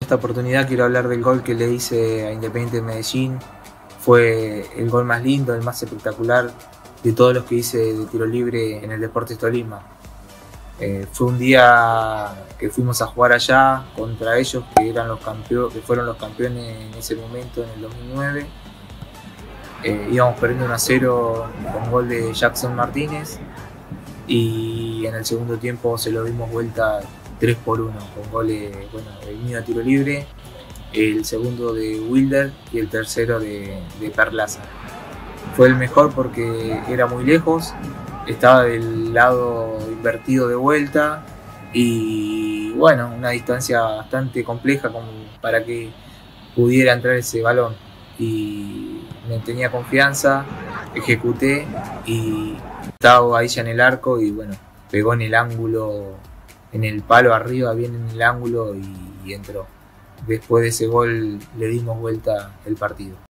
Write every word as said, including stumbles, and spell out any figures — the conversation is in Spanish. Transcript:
esta oportunidad quiero hablar del gol que le hice a Independiente Medellín. Fue el gol más lindo, el más espectacular de todos los que hice de tiro libre en el Deportes Tolima. Eh, fue un día que fuimos a jugar allá contra ellos, que, eran los campeones, que fueron los campeones en ese momento, en el dos mil nueve. Eh, íbamos perdiendo uno a cero con gol de Jackson Martínez y en el segundo tiempo se lo dimos vuelta tres por uno con goles, bueno, el mío a tiro libre, el segundo de Wilder y el tercero de, de Perlaza. Fue el mejor porque era muy lejos, estaba del lado invertido de vuelta y bueno, una distancia bastante compleja como para que pudiera entrar ese balón. Y me tenía confianza, ejecuté y estaba ahí ya en el arco y bueno, pegó en el ángulo, en el palo arriba, bien en el ángulo y, y entró. Después de ese gol le dimos vuelta el partido.